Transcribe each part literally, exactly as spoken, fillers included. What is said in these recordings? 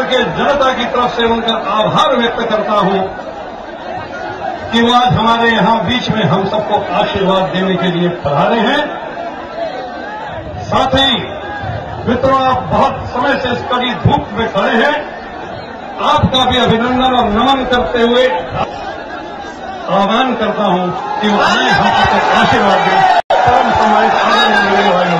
के जनता की तरफ से उनका आभार व्यक्त करता हूं कि वो आज हमारे यहां बीच में हम सबको आशीर्वाद देने के लिए पधारे हैं। साथ ही मित्रों, आप बहुत समय से इस कड़ी धूप में खड़े हैं, आपका भी अभिनंदन और नमन करते हुए आह्वान करता हूं कि वो आए हम सबको आशीर्वाद दें। परम सम्मानित आदरणीय भाइयों,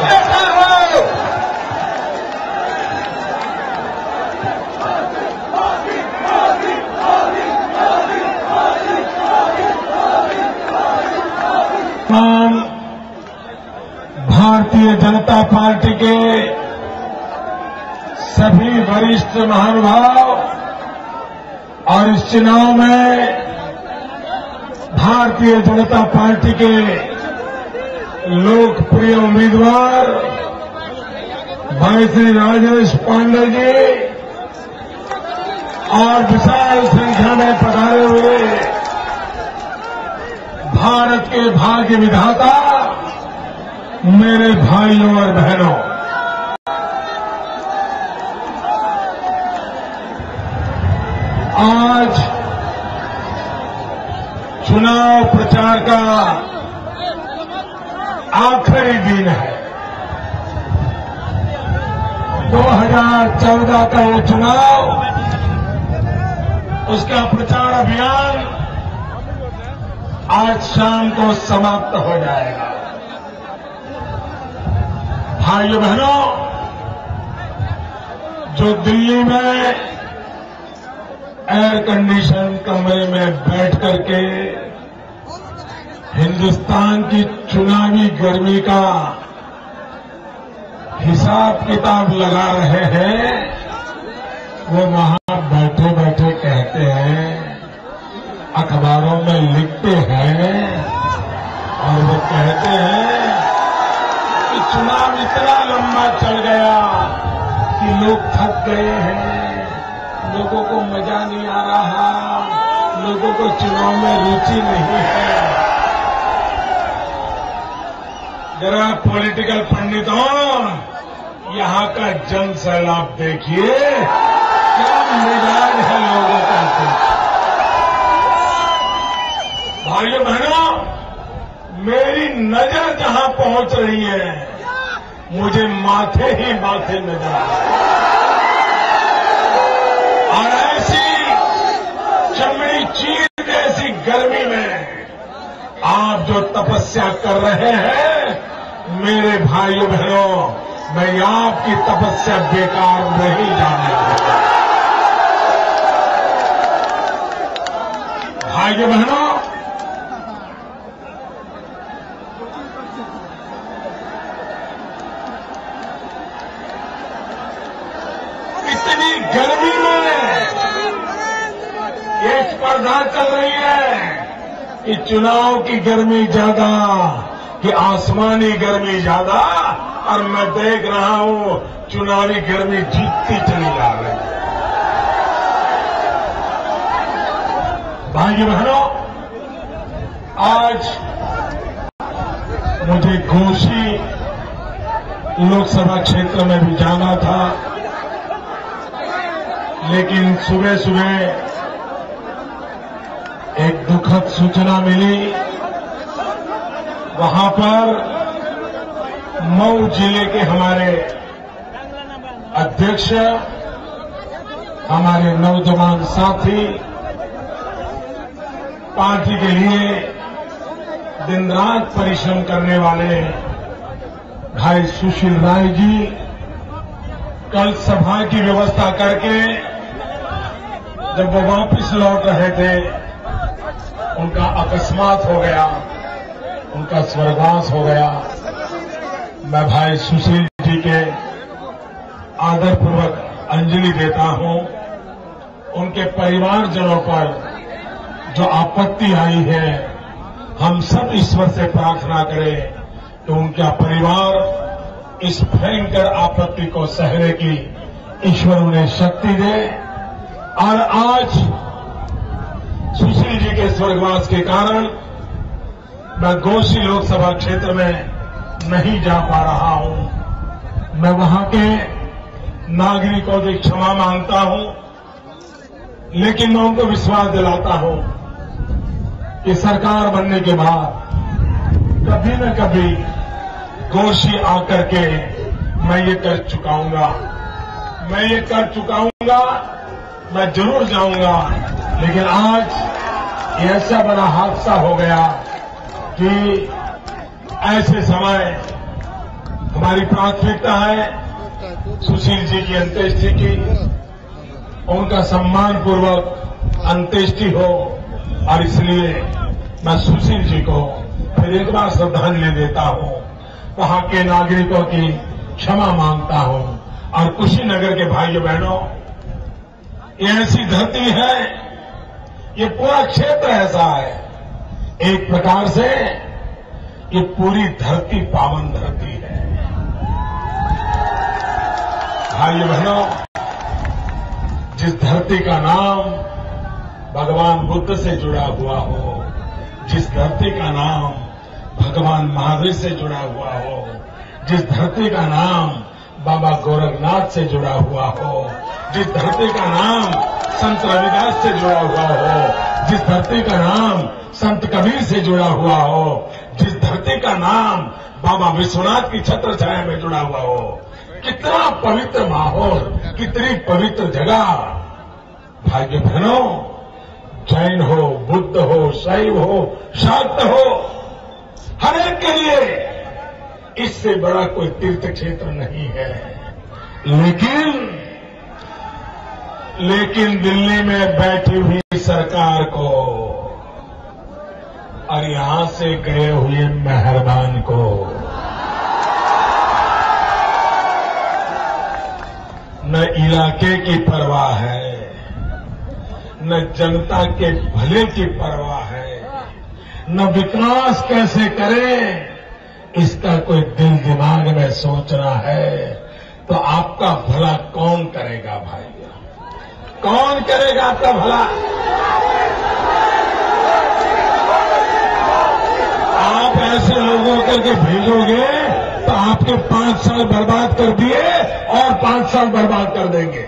भारतीय जनता पार्टी के सभी वरिष्ठ महानुभाव और इस चुनाव में भारतीय जनता पार्टी के लोकप्रिय उम्मीदवार भाई श्री राजेश पांडे जी और विशाल संख्या में पधारे हुए भारत के भाग्य विधाता मेरे भाइयों और बहनों, आज चुनाव प्रचार का आखिरी दिन है। दो हज़ार चौदह का ये चुनाव, उसका प्रचार अभियान आज शाम को समाप्त हो जाएगा। भाइयों बहनों, जो दिल्ली में एयर कंडीशन कमरे में बैठ करके हिंदुस्तान की चुनावी गर्मी का हिसाब किताब लगा रहे हैं, वो वहां बैठे बैठे कहते हैं, अखबारों में लिखते हैं और वो कहते हैं कि चुनाव इतना लंबा चल गया कि लोग थक गए हैं, लोगों को मजा नहीं आ रहा, लोगों को चुनाव में रुचि नहीं है। जरा पॉलिटिकल पंडितों, यहां का जन सैलाब देखिए, क्या मिजाज है लोगों का। भाइयों बहनों, मेरी नजर जहां पहुंच रही है, मुझे माथे ही माथे नजर आ रहे हैं। और ऐसी चमड़ी चीर जैसी गर्मी में आप जो तपस्या कर रहे हैं, मेरे भाइयों बहनों, मैं आपकी तपस्या बेकार नहीं जाने दूंगा। भाइयों बहनों, इतनी गर्मी में ये स्पर्धा चल रही है कि चुनाव की गर्मी ज्यादा कि आसमानी गर्मी ज्यादा, और मैं देख रहा हूं चुनावी गर्मी जीतती चली जा रही है। भाइयों बहनों, आज मुझे घोसी लोकसभा क्षेत्र में भी जाना था, लेकिन सुबह सुबह एक दुखद सूचना मिली। वहां पर मऊ जिले के हमारे अध्यक्ष, हमारे नौजवान साथी, पार्टी के लिए दिन रात परिश्रम करने वाले भाई सुशील राय जी कल सभा की व्यवस्था करके जब वो वापस लौट रहे थे, उनका अकस्मात हो गया, उनका स्वर्गवास हो गया। मैं भाई सुशील जी के आदरपूर्वक अंजलि देता हूं। उनके परिवारजनों पर जो आपत्ति आई है, हम सब ईश्वर से प्रार्थना करें कि उनका परिवार इस भयंकर आपत्ति को सहने की ईश्वर उन्हें शक्ति दे। और आज सुशील जी के स्वर्गवास के कारण मैं घोसी लोकसभा क्षेत्र में नहीं जा पा रहा हूं। मैं वहां के नागरिकों की क्षमा मांगता हूं, लेकिन मैं उनको विश्वास दिलाता हूं कि सरकार बनने के बाद कभी न कभी गोशी आकर के मैं ये कर चुकाऊंगा, मैं ये कर चुकाऊंगा, मैं जरूर जाऊंगा। लेकिन आज ये ऐसा बड़ा हादसा हो गया कि ऐसे समय हमारी प्राथमिकता है सुशील जी की अंत्येष्टि की, उनका सम्मान पूर्वक अंत्येष्टि हो, और इसलिए मैं सुशील जी को फिर एक बार श्रद्धांजलि देता हूं, वहां के नागरिकों की क्षमा मांगता हूं। और कुशीनगर के भाइयों बहनों, ये ऐसी धरती है, ये पूरा क्षेत्र ऐसा है, एक प्रकार से ये पूरी धरती पावन धरती है। भाइयों बहनों, जिस धरती का नाम भगवान बुद्ध से जुड़ा हुआ हो, जिस धरती का नाम भगवान महावीर से जुड़ा हुआ हो, जिस धरती का नाम बाबा गोरखनाथ से जुड़ा हुआ हो, जिस धरती का नाम संत रविदास से जुड़ा हुआ हो, जिस धरती का नाम संत कबीर से जुड़ा हुआ हो, जिस धरती का नाम बाबा विश्वनाथ की छत्र छाया में जुड़ा हुआ हो, कितना पवित्र माहौल, कितनी पवित्र जगह। भाइयों बहनों, जैन हो, बुद्ध हो, शैव हो, शाक्त हो, हर एक के लिए इससे बड़ा कोई तीर्थ क्षेत्र नहीं है। लेकिन लेकिन दिल्ली में बैठी हुई सरकार को और यहां से गए हुए मेहरबान को न इलाके की परवाह है, न जनता के भले की परवाह है, न विकास कैसे करें इसका कोई दिल दिमाग में सोचना है, तो आपका भला कौन करेगा भाई? कौन करेगा आपका भला? आप ऐसे लोगों करके भेजोगे तो आपके पांच साल बर्बाद कर दिए और पांच साल बर्बाद कर देंगे।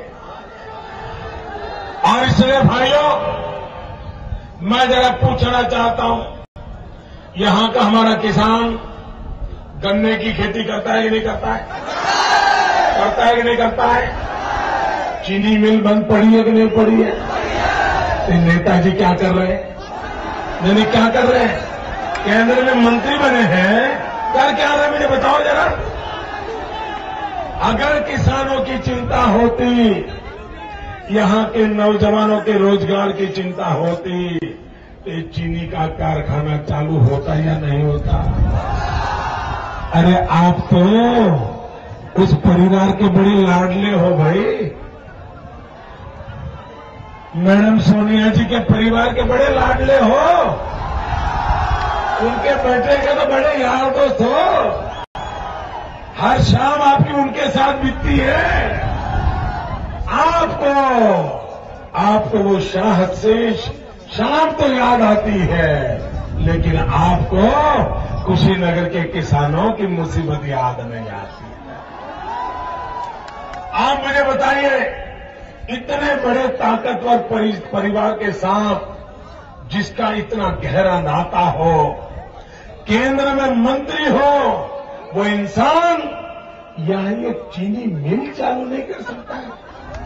और इसलिए भाइयों, मैं जरा पूछना चाहता हूं, यहां का हमारा किसान गन्ने की खेती करता है कि नहीं करता है? करता है कि नहीं करता है? चीनी मिल बंद पड़ी है कि नहीं पड़ी है? तो नेताजी क्या कर रहे हैं? नहीं, क्या कर रहे हैं? केंद्र में मंत्री बने हैं, कर क्या रहे मुझे बताओ जरा। अगर किसानों की चिंता होती, यहां के नौजवानों के रोजगार की चिंता होती, तो चीनी का कारखाना चालू होता या नहीं होता? अरे आप तो उस परिवार के बड़े लाडले हो भाई, मैडम सोनिया जी के परिवार के बड़े लाडले हो, उनके बेटे के तो बड़े यार दोस्त हो, हर शाम आपकी उनके साथ बीतती है। आपको आपको वो शाहत से शाम तो याद आती है, लेकिन आपको कुशीनगर के किसानों की मुसीबत याद नहीं आती है। आप मुझे बताइए, इतने बड़े ताकतवर परिवार के साथ जिसका इतना गहरा नाता हो, केंद्र में मंत्री हो, वो इंसान यहां ये चीनी मिल चालू नहीं कर सकता है?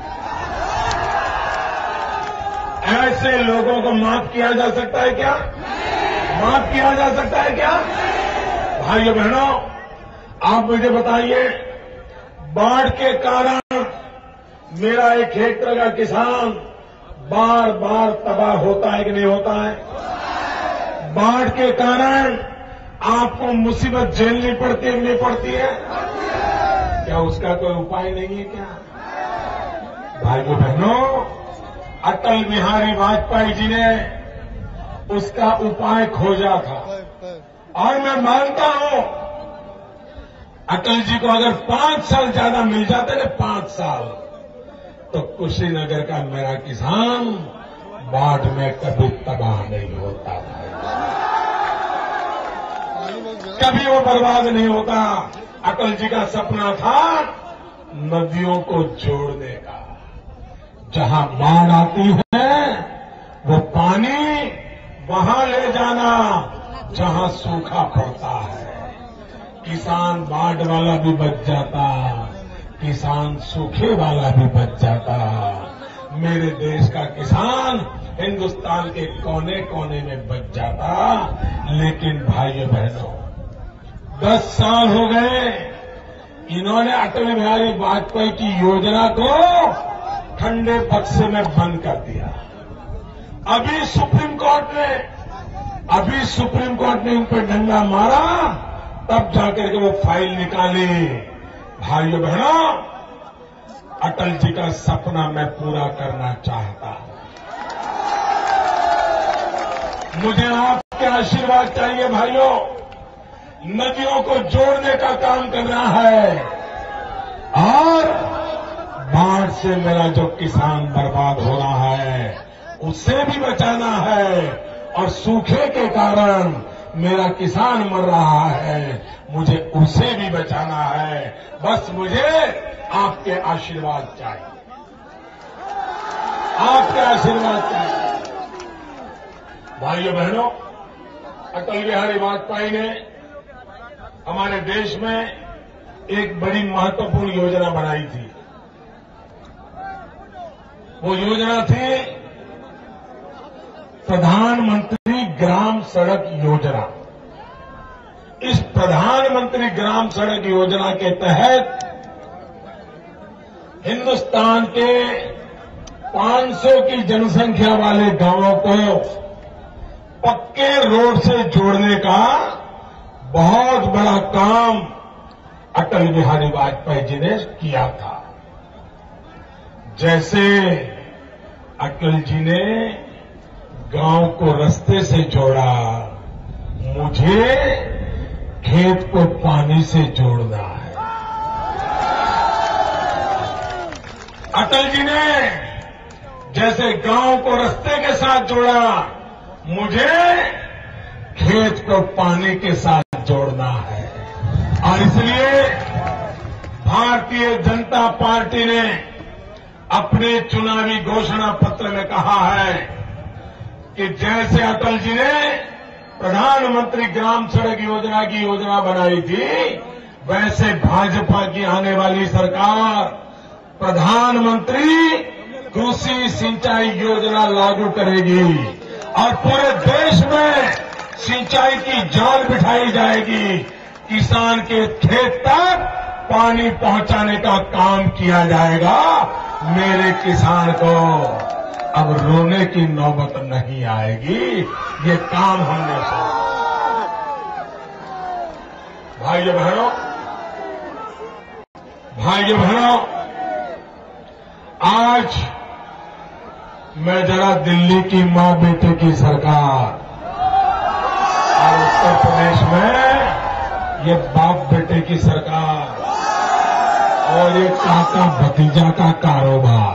ऐसे लोगों को माफ किया जा सकता है क्या? माफ किया जा सकता है क्या? भाइयों बहनों, आप मुझे बताइए, बाढ़ के कारण मेरा एक हेक्टेयर का किसान बार बार तबाह होता है कि नहीं होता है? बाढ़ के कारण आपको मुसीबत झेलनी पड़ती है नहीं पड़ती है? क्या उसका कोई उपाय नहीं है क्या? भाइयों बहनों, अटल बिहारी वाजपेयी जी ने उसका उपाय खोजा था, और मैं मानता हूं अटल जी को अगर पांच साल ज्यादा मिल जाते ना, पांच साल, तो कुशीनगर का मेरा किसान बाढ़ में कभी तबाह नहीं होता था, कभी वो बर्बाद नहीं होता। अटल जी का सपना था नदियों को जोड़ने का। जहां बाढ़ आती है वो पानी वहां ले जाना जहां सूखा पड़ता है। किसान बाढ़ वाला भी बच जाता, किसान सूखे वाला भी बच जाता। मेरे देश का किसान हिंदुस्तान के कोने कोने में बच जाता। लेकिन भाइयों बहनों, दस साल हो गए इन्होंने अटल बिहारी वाजपेयी की योजना को ठंडे बक्से में बंद कर दिया। अभी सुप्रीम कोर्ट ने अभी सुप्रीम कोर्ट ने उन पर डंडा मारा, तब जाकर के वो फाइल निकाली। भाइयों बहनों, अटल जी का सपना मैं पूरा करना चाहता हूं। मुझे आपके आशीर्वाद चाहिए भाइयों। नदियों को जोड़ने का काम करना है और बाढ़ से मेरा जो किसान बर्बाद हो रहा है उसे भी बचाना है, और सूखे के कारण मेरा किसान मर रहा है, मुझे उसे भी बचाना है। बस मुझे आपके आशीर्वाद चाहिए, आपके आशीर्वाद चाहिए। भाइयों बहनों, अटल बिहारी वाजपेयी ने हमारे देश में एक बड़ी महत्वपूर्ण योजना बनाई थी। वो योजना थी प्रधानमंत्री ग्राम सड़क योजना। इस प्रधानमंत्री ग्राम सड़क योजना के तहत हिंदुस्तान के पाँच सौ की जनसंख्या वाले गांवों को पक्के रोड से जोड़ने का बहुत बड़ा काम अटल बिहारी वाजपेयी जी ने किया था। जैसे अटल जी ने गांव को रास्ते से जोड़ा, मुझे खेत को पानी से जोड़ना है। अटल जी ने जैसे गांव को रास्ते के साथ जोड़ा, मुझे खेत को पानी के साथ जोड़ना है। और इसलिए भारतीय जनता पार्टी ने अपने चुनावी घोषणा पत्र में कहा है कि जैसे अटल जी ने प्रधानमंत्री ग्राम सड़क योजना की योजना बनाई थी, वैसे भाजपा की आने वाली सरकार प्रधानमंत्री कृषि सिंचाई योजना लागू करेगी और पूरे देश में सिंचाई की जान बिठाई जाएगी। किसान के खेत तक पानी पहुंचाने का काम किया जाएगा। मेरे किसान को अब रोने की नौबत नहीं आएगी। ये काम हमने किया। भाइयों बहनों भाइयों बहनों आज मैं जरा दिल्ली की मां बेटे की सरकार और उत्तर प्रदेश में ये बाप बेटे की सरकार और ये काका भतीजा का कारोबार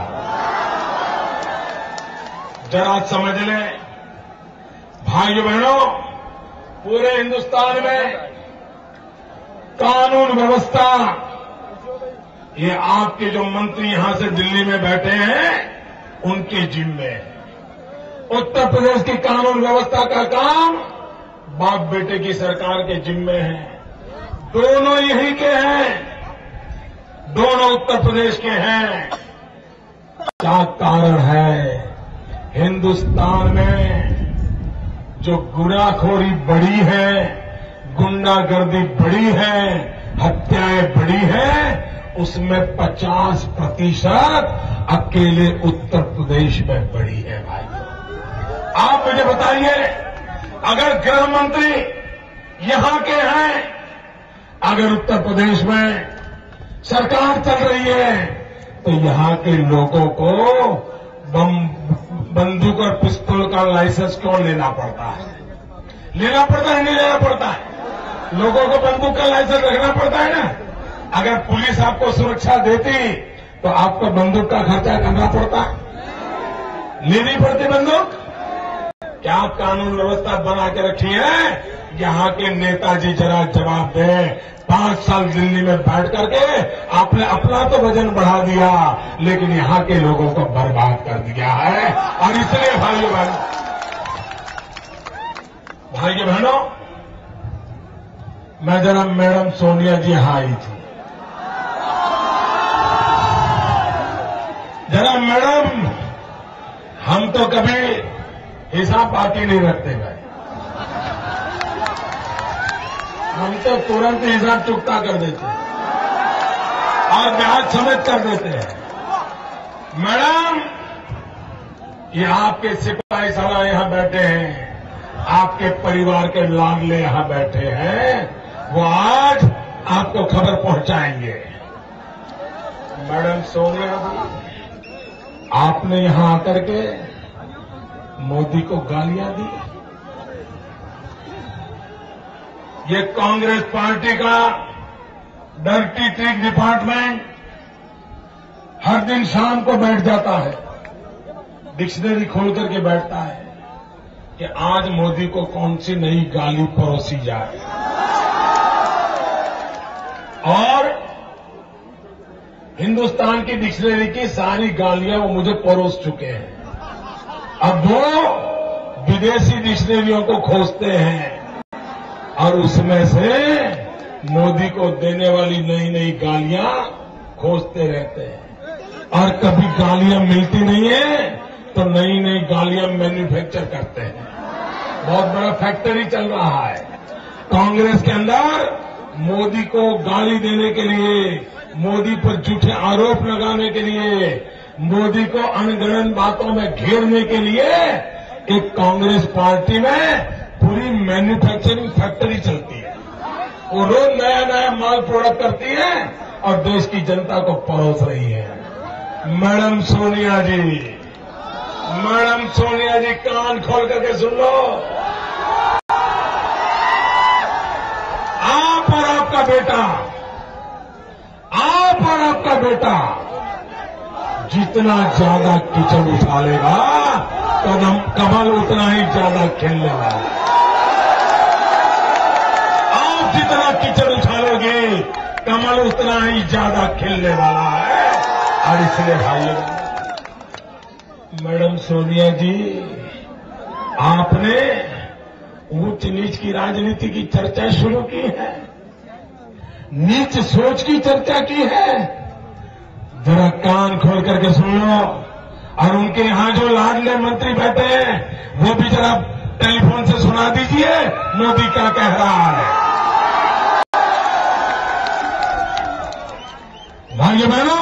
जरा समझ लें। भाइयों बहनों, पूरे हिंदुस्तान में कानून व्यवस्था, ये आपके जो मंत्री यहां से दिल्ली में बैठे हैं उनके जिम्मे है। उत्तर प्रदेश की कानून व्यवस्था का काम बाप बेटे की सरकार के जिम्मे है। दोनों यहीं के हैं, दोनों उत्तर प्रदेश के हैं। क्या कारण है? हिंदुस्तान में जो गुनाखोरी बढ़ी है, गुंडागर्दी बढ़ी है, हत्याएं बढ़ी है, उसमें पचास प्रतिशत अकेले उत्तर प्रदेश में बढ़ी है। भाई आप मुझे बताइए, अगर गृह मंत्री यहां के हैं, अगर उत्तर प्रदेश में सरकार चल रही है, तो यहां के लोगों को बम बंदूक और पिस्तौल का लाइसेंस क्यों लेना पड़ता है? लेना पड़ता है, नहीं लेना पड़ता है? लोगों को बंदूक का लाइसेंस रखना पड़ता है ना। अगर पुलिस आपको सुरक्षा देती तो आपको बंदूक का खर्चा करना पड़ता है, लेनी पड़ती बंदूक। क्या कानून व्यवस्था बना के रखी है? यहाँ के नेताजी जरा जवाब दें। पांच साल दिल्ली में बैठ करके आपने अपना तो वजन बढ़ा दिया, लेकिन यहाँ के लोगों को बर्बाद कर दिया है। और इसलिए भाइयों बहनों भाइयों बहनों मैं जरा मैडम सोनिया जी यहाँ आई थी, जरा मैडम हम तो कभी हिसाब बाकी नहीं रखते भाई, हम तो तुरंत हिसाब चुकता कर देते हैं और ब्याज समेत कर देते हैं। मैडम ये आपके सिपाही साला यहां बैठे हैं, आपके परिवार के लाडले यहां बैठे हैं, वो आज आपको खबर पहुंचाएंगे। मैडम सोनिया जी, आपने यहां आकर के मोदी को गालियां दी। ये कांग्रेस पार्टी का डर्टी ट्रिक डिपार्टमेंट हर दिन शाम को बैठ जाता है, डिक्शनरी खोल करके बैठता है कि आज मोदी को कौन सी नई गाली परोसी जाए, और हिंदुस्तान की डिक्शनरी की सारी गालियां वो मुझे परोस चुके हैं। अब वो विदेशी डिक्शनरियों को खोजते हैं और उसमें से मोदी को देने वाली नई नई गालियां खोजते रहते हैं, और कभी गालियां मिलती नहीं है तो नई नई गालियां मैन्युफैक्चर करते हैं। बहुत बड़ा फैक्ट्री चल रहा है कांग्रेस के अंदर, मोदी को गाली देने के लिए, मोदी पर झूठे आरोप लगाने के लिए, मोदी को अनगढ़ंत बातों में घेरने के लिए एक कांग्रेस पार्टी में पूरी मैन्युफैक्चरिंग फैक्ट्री चलती है। वो रोज नया नया माल प्रोडक्ट करती है और देश की जनता को परोस रही है। मैडम सोनिया जी, मैडम सोनिया जी कान खोल करके सुन लो, आप और आपका बेटा, आप और आपका बेटा जितना ज्यादा कीचड़ उछालेगा कदम कमल उतना ही ज्यादा खिलने वाला है। आप जितना कीचड़ उछालोगे कमल उतना ही ज्यादा खिलने वाला है। और इसलिए भाइयों, मैडम सोनिया जी, आपने ऊंच नीच की राजनीति की चर्चा शुरू की है, नीच सोच की चर्चा की है। जरा कान खोल करके सुन लो, और उनके यहां जो लाडले मंत्री बैठे हैं वो भी जरा टेलीफोन से सुना दीजिए मोदी क्या कह रहा है। भाइयों बहनों,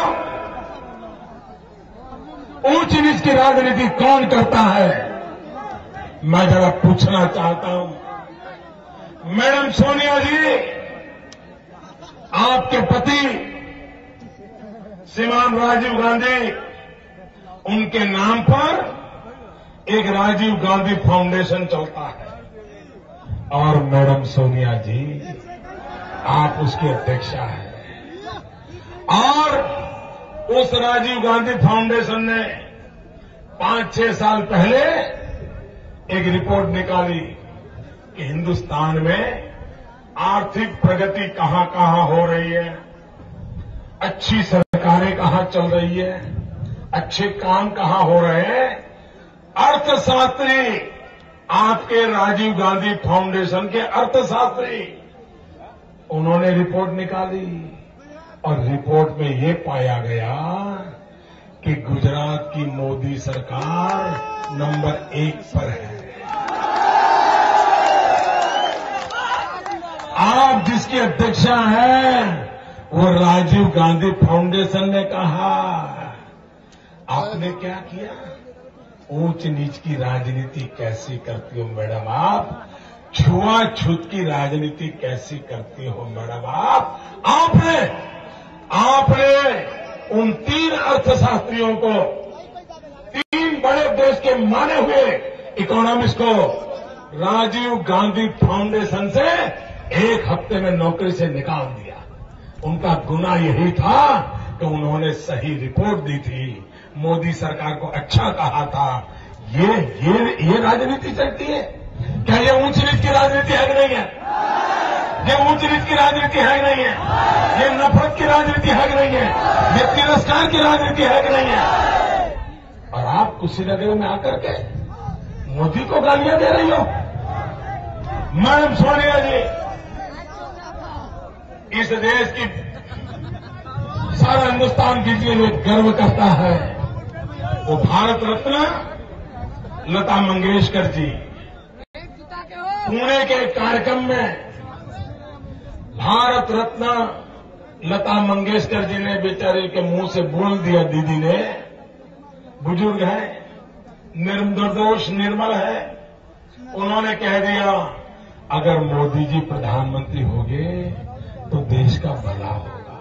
ऊंच नीच की राजनीति कौन करता है, मैं जरा पूछना चाहता हूं। मैडम सोनिया जी, आपके पति श्रीमान राजीव गांधी, उनके नाम पर एक राजीव गांधी फाउंडेशन चलता है, और मैडम सोनिया जी आप उसकी अध्यक्षा हैं। और उस राजीव गांधी फाउंडेशन ने पांच छह साल पहले एक रिपोर्ट निकाली कि हिंदुस्तान में आर्थिक प्रगति कहां कहां हो रही है, अच्छी सरकारें कहां चल रही है, अच्छे काम कहां हो रहे हैं। अर्थशास्त्री, आपके राजीव गांधी फाउंडेशन के अर्थशास्त्री, उन्होंने रिपोर्ट निकाली और रिपोर्ट में ये पाया गया कि गुजरात की मोदी सरकार नंबर एक पर है। आप जिसकी अध्यक्षा हैं वो राजीव गांधी फाउंडेशन ने कहा। आपने क्या किया? ऊंच नीच की राजनीति कैसी करती हो मैडम आप, छुआछूत की राजनीति कैसी करती हो मैडम आप। आपने आपने उन तीन अर्थशास्त्रियों को, तीन बड़े देश के माने हुए इकोनॉमिस्ट को राजीव गांधी फाउंडेशन से एक हफ्ते में नौकरी से निकाल दिया। उनका गुनाह यही था कि उन्होंने सही रिपोर्ट दी थी, मोदी सरकार को अच्छा कहा था। ये ये ये राजनीति चलती है। क्या ये ऊंच नीच की राजनीति है कि नहीं है? ये ऊंच नीच की राजनीति है कि नहीं है? ये नफरत की राजनीति है कि नहीं है? ये तिरस्कार की राजनीति है कि नहीं है? और आप कुशीनगर में आकर के मोदी को गालियां दे रही हो। मैडम सोनिया जी, इस देश की सारा हिंदुस्तान जिसके लिए गर्व करता है वो भारत रत्न लता मंगेशकर जी। पुणे के कार्यक्रम में भारत रत्न लता मंगेशकर जी ने बेचारे के मुंह से बोल दिया, दीदी ने, बुजुर्ग है, निर्दोष निर्मल है, उन्होंने कह दिया अगर मोदी जी प्रधानमंत्री होंगे तो देश का भला होगा।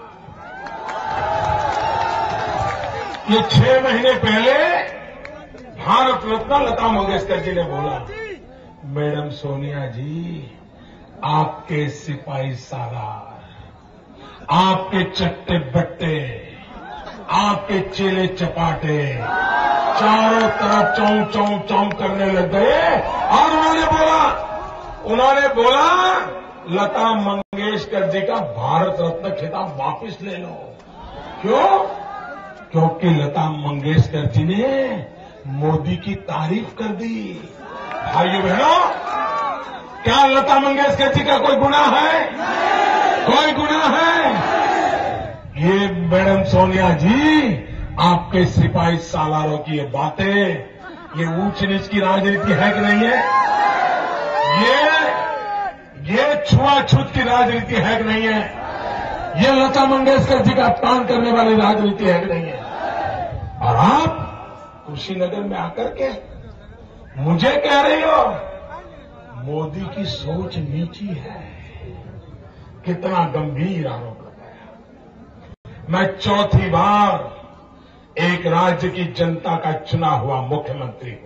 ये छह महीने पहले भारत रत्न लता मंगेशकर जी ने बोला, मैडम सोनिया जी, आपके सिपाही सालार, आपके चट्टे बट्टे, आपके चेले चपाटे चारों तरफ चौं चौं चौं करने लग गए और उन्होंने बोला उन्होंने बोला लता मंगेशकर जी का भारत रत्न खिताब वापस ले लो। क्यों? क्योंकि लता मंगेशकर जी ने मोदी की तारीफ कर दी। भाइयों बहनों, क्या लता मंगेशकर जी का कोई गुनाह है? कोई गुनाह है? ये मैडम सोनिया जी, आपके सिपाही सालारों की ये बातें, ये ऊंच नीच की राजनीति है कि नहीं है? ये ये छुआछूत की राजनीति है कि नहीं है? ये लता मंगेशकर जी का अपमान करने वाली राजनीति है कि नहीं है? और आप कुशीनगर में आकर के मुझे कह रही हो मोदी की सोच नीची है। कितना गंभीर आरोप लगाया। मैं चौथी बार एक राज्य की जनता का चुना हुआ मुख्यमंत्री हूं।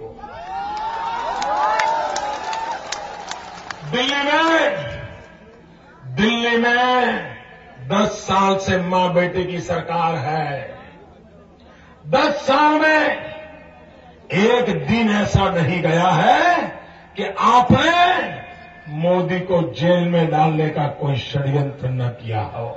दिल्ली में दिल्ली में दस साल से मां बेटे की सरकार है। दस साल में एक दिन ऐसा नहीं गया है कि आपने मोदी को जेल में डालने का कोई षड्यंत्र न किया हो।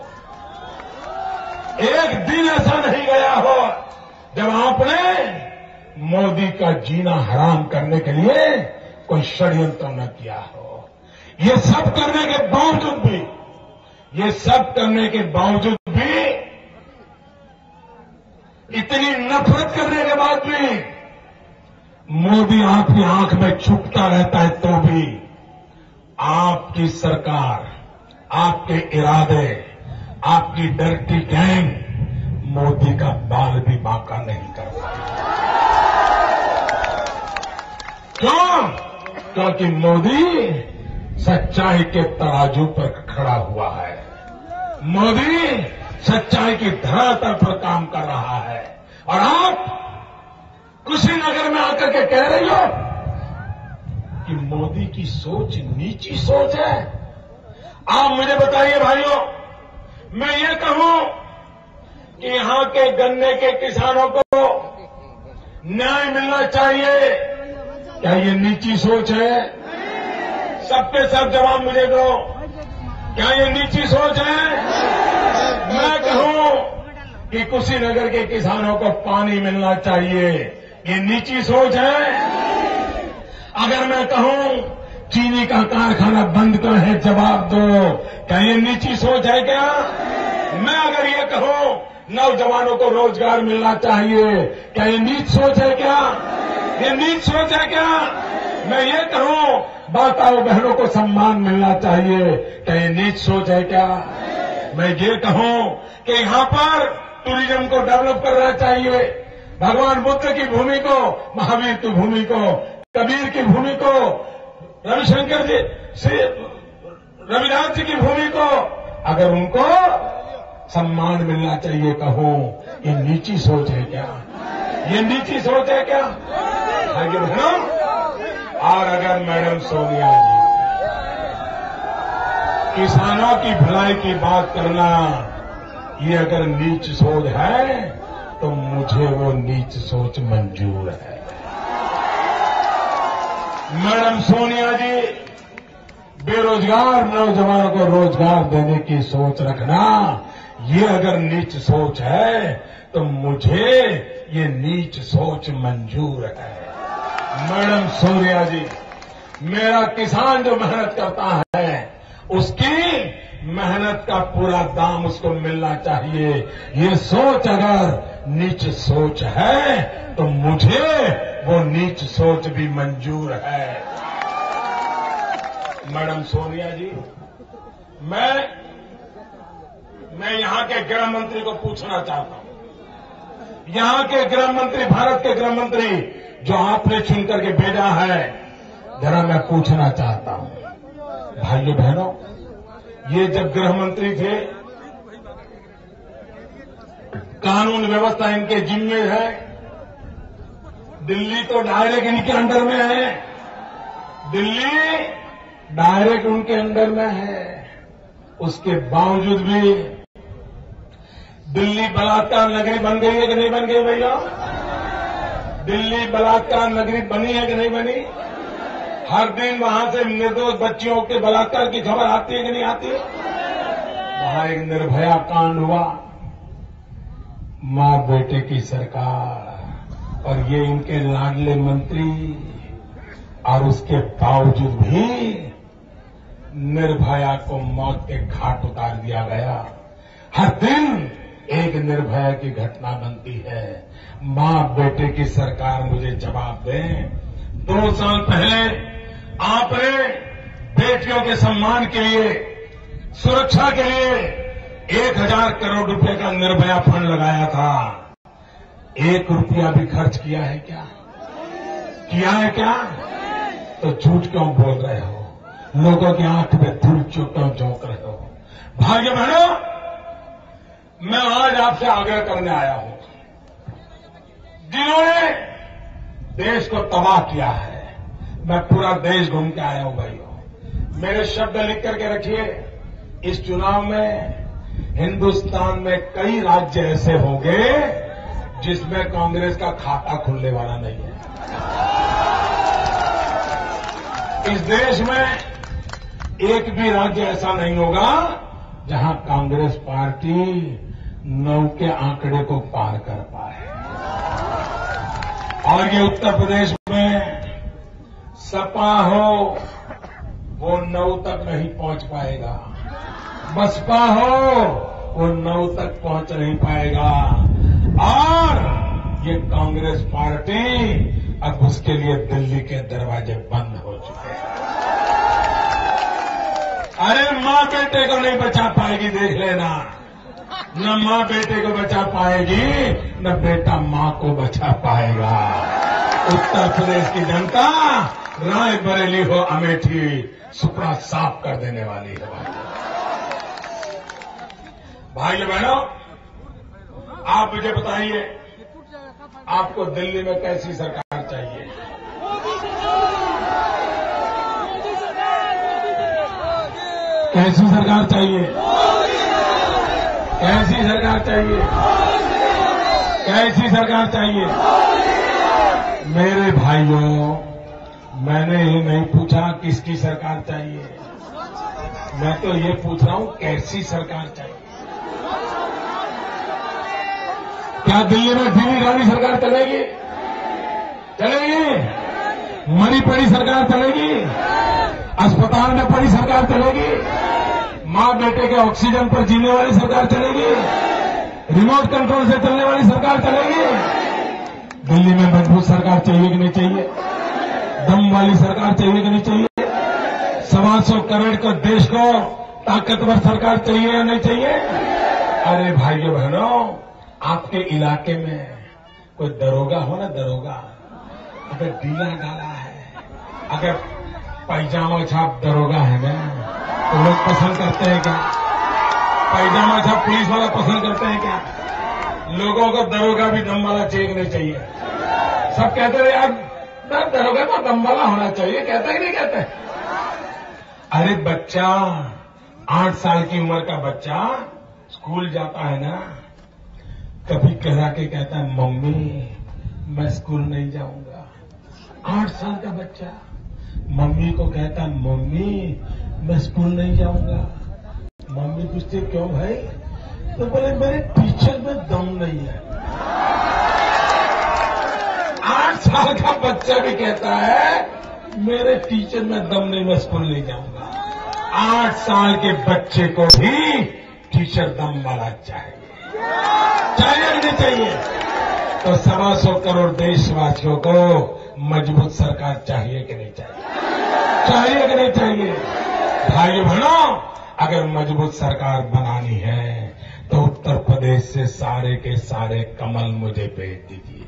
एक दिन ऐसा नहीं गया हो जब आपने मोदी का जीना हराम करने के लिए कोई षड्यंत्र न किया हो। ये सब करने के बावजूद भी ये सब करने के बावजूद भी इतनी नफरत करने के बाद भी मोदी आपकी आंख में छुपता रहता है, तो भी आपकी सरकार, आपके इरादे, आपकी डर्टी गैंग मोदी का बाल भी बांका नहीं कर पाई। क्यों? क्योंकि मोदी सच्चाई के तराजू पर खड़ा हुआ है। मोदी सच्चाई की धरातल पर काम कर रहा है। और आप कुशीनगर में आकर के कह रही हो कि मोदी की सोच नीची सोच है। आप मुझे बताइए भाइयों, मैं ये कहूं कि यहां के गन्ने के किसानों को न्याय मिलना चाहिए, क्या ये नीची सोच है? सबके सब जवाब मुझे दो, क्या ये नीची सोच है? मैं कहूं कि कुशीनगर के किसानों को पानी मिलना चाहिए, ये नीची सोच है? अगर मैं कहूं चीनी का कारखाना बंद कर है, जवाब दो, क्या ये नीची सोच है क्या? मैं अगर ये कहूं नौजवानों को रोजगार मिलना चाहिए, क्या ये नीच सोच है क्या? ये नीच सोच है क्या? मैं ये कहूं माताओं बहनों को सम्मान मिलना चाहिए, क्या ये नीच सोच है क्या? मैं ये कहूं कि यहां पर टूरिज्म को डेवलप करना चाहिए, भगवान बुद्ध की भूमि को, महावीर की भूमि को, कबीर की भूमि को, रविशंकर जी श्री रविदास जी की भूमि को, अगर उनको सम्मान मिलना चाहिए, कहूं ये नीची सोच है क्या? ये नीची सोच है क्या? है कि बहनों? और अगर मैडम सोनिया जी किसानों की भलाई की बात करना ये अगर नीच सोच है तो मुझे वो नीच सोच मंजूर है। मैडम सोनिया जी, बेरोजगार नौजवानों को रोजगार देने की सोच रखना, ये अगर नीच सोच है तो मुझे ये नीच सोच मंजूर है। मैडम सोनिया जी, मेरा किसान जो मेहनत करता है उसकी मेहनत का पूरा दाम उसको मिलना चाहिए। ये सोच अगर नीच सोच है तो मुझे वो नीच सोच भी मंजूर है। मैडम सोनिया जी, मैं मैं यहां के गृह मंत्री को पूछना चाहता हूं, यहां के गृह मंत्री, भारत के गृह मंत्री जो आपने चुन करके भेजा है, जरा मैं पूछना चाहता हूं, भाइयों बहनों, ये जब गृह मंत्री थे, कानून व्यवस्था इनके जिम्मे है, दिल्ली तो डायरेक्ट इनके अंडर में है, दिल्ली डायरेक्ट उनके अंडर में है। उसके बावजूद भी दिल्ली बलात्कार नगरी बन गई है कि नहीं बन गई भैया? दिल्ली बलात्कार नगरी बनी है कि नहीं बनी? हर दिन वहां से निर्दोष बच्चियों के बलात्कार की खबर आती है कि नहीं आती? वहां एक निर्भया कांड हुआ, मां बेटे की सरकार और ये इनके लाडले मंत्री, और उसके बावजूद भी निर्भया को मौत के घाट उतार दिया गया। हर दिन एक निर्भया की घटना बनती है। मां बेटे की सरकार मुझे जवाब दें, दो साल पहले आपने बेटियों के सम्मान के लिए, सुरक्षा के लिए एक हजार करोड़ रुपए का निर्भया फंड लगाया था। एक रुपया भी खर्च किया है क्या? किया है क्या? तो झूठ क्यों बोल रहे हो? लोगों की आंख में धूल क्यों झोंक रहे हो? भाइयों बहनों, मैं आज आपसे आग्रह करने आया हूं, जिन्होंने देश को तबाह किया है, मैं पूरा देश घूम के आया हूं भाइयों, मेरे शब्द लिख करके रखिए। इस चुनाव में हिंदुस्तान में कई राज्य ऐसे होंगे जिसमें कांग्रेस का खाता खुलने वाला नहीं है। इस देश में एक भी राज्य ऐसा नहीं होगा जहां कांग्रेस पार्टी नौ के आंकड़े को पार कर पाए। और ये उत्तर प्रदेश में सपा हो वो नौ तक नहीं पहुंच पाएगा, बसपा हो वो नौ तक पहुंच नहीं पाएगा, और ये कांग्रेस पार्टी अब उसके लिए दिल्ली के दरवाजे बंद हो चुके हैं। अरे मां बेटे को नहीं बचा पाएगी, देख लेना, न मां बेटे को बचा पाएगी, न बेटा मां को बचा पाएगा। उत्तर प्रदेश की जनता रायबरेली हो अमेठी सुपड़ा साफ कर देने वाली है। भाइयों बहनों, आप मुझे बताइए, आपको दिल्ली में कैसी सरकार चाहिए? कैसी सरकार चाहिए? कैसी सरकार चाहिए? कैसी सरकार चाहिए? मेरे भाइयों, मैंने ये नहीं पूछा किसकी सरकार चाहिए, मैं तो ये पूछ रहा हूं कैसी सरकार चाहिए। क्या दिल्ली में धीमी गाड़ी सरकार चलेगी? चलेगी? मरी पड़ी सरकार चलेगी? अस्पताल में पड़ी सरकार चलेगी? मां बेटे के ऑक्सीजन पर जीने वाली सरकार चलेगी? रिमोट कंट्रोल से चलने वाली सरकार चलेगी? दिल्ली में मजबूत सरकार चाहिए कि नहीं चाहिए? दम वाली सरकार चाहिए कि नहीं चाहिए? सवा सौ करोड़ के देश को ताकतवर सरकार चाहिए या नहीं चाहिए? अरे भाइयों बहनों, आपके इलाके में कोई दरोगा हो ना, दरोगा अगर ढीला डाला है, अगर पैजामा छाप दरोगा है ना, तो लोग पसंद करते हैं क्या? पैजामा छाप पुलिस वाला पसंद करते हैं क्या? लोगों को दरोगा भी दम वाला चाहिए नहीं चाहिए? सब कहते हैं यार दरोगा तो दम वाला होना चाहिए, कहते हैं नहीं कहते? अरे बच्चा, आठ साल की उम्र का बच्चा स्कूल जाता है ना, कभी कह के कहता है मम्मी मैं स्कूल नहीं जाऊंगा। आठ साल का बच्चा मम्मी को कहता, मम्मी मैं स्कूल नहीं जाऊंगा। मम्मी पूछती, क्यों भाई? तो बोले, मेरे टीचर में दम नहीं है। आठ साल का बच्चा भी कहता है, मेरे टीचर में दम नहीं, मैं स्कूल नहीं जाऊंगा। आठ साल के बच्चे को भी टीचर दम वाला चाहिए, चाहिए कि नहीं चाहिए? तो सवा सौ करोड़ देशवासियों को मजबूत सरकार चाहिए कि नहीं चाहिए? चाहिए कि नहीं चाहिए? भाइयों बहनों, अगर मजबूत सरकार बनानी है तो उत्तर प्रदेश से सारे के सारे कमल मुझे भेज दीजिए।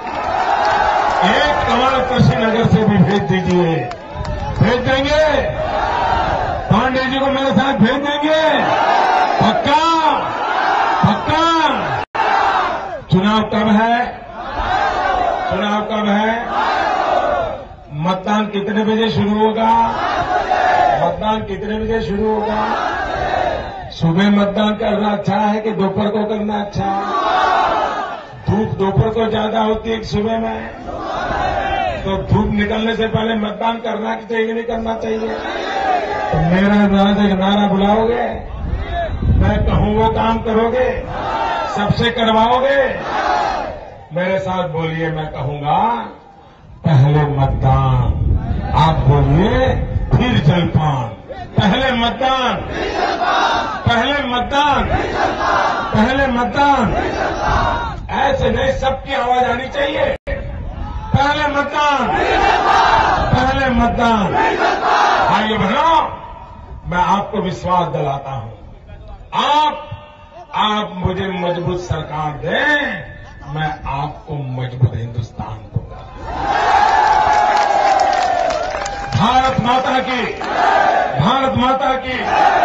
एक कमल कुशीनगर से भी भेज दीजिए। भेज देंगे? पांडे जी को मेरे साथ भेज देंगे? पक्का? पक्का? चुनाव कब है? चुनाव कब है? मतदान कितने बजे शुरू होगा? मतदान कितने बजे शुरू होगा? सुबह मतदान करना अच्छा है कि दोपहर को करना अच्छा है? धूप दोपहर को ज्यादा होती है कि सुबह में? तो धूप निकलने से पहले मतदान करना चाहिए कि नहीं करना चाहिए? तो मेरा नारा एक नारा बुलाओगे, मैं कहूं वो काम करोगे, सबसे करवाओगे? मेरे साथ बोलिए, मैं कहूंगा पहले मतदान, आप बोलिए फिर जलपान। पहले मतदान, पहले मतदान, पहले मतदान। ऐसे नहीं, सबकी आवाज आनी चाहिए। पहले मतदान, पहले मतदान। भाइयों बहनों, मैं आपको विश्वास दिलाता हूं, आप आप मुझे मजबूत सरकार दें, मैं आपको मजबूत हिंदुस्तान दूंगा। भारत माता की, भारत माता की।